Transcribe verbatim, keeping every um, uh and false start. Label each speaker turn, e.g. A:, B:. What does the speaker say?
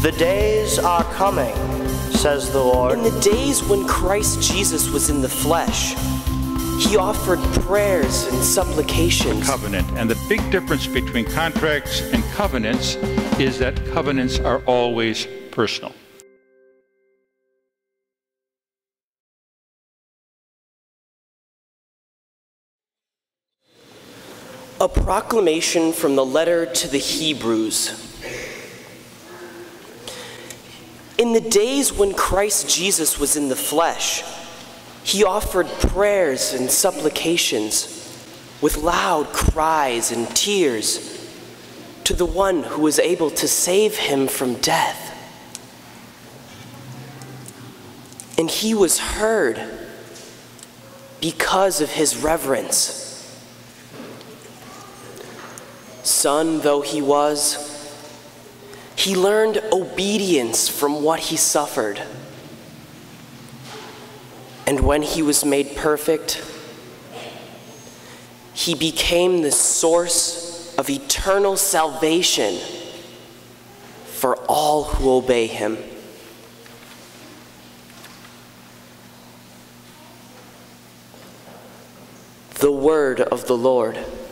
A: The days are coming, says the Lord.
B: In the days when Christ Jesus was in the flesh, he offered prayers and supplications.
C: Covenant. And the big difference between contracts and covenants is that covenants are always personal.
B: A proclamation from the letter to the Hebrews. In the days when Christ Jesus was in the flesh, he offered prayers and supplications with loud cries and tears to the one who was able to save him from death. And he was heard because of his reverence. Son though he was, he learned obedience from what he suffered. And when he was made perfect, he became the source of eternal salvation for all who obey him. The word of the Lord.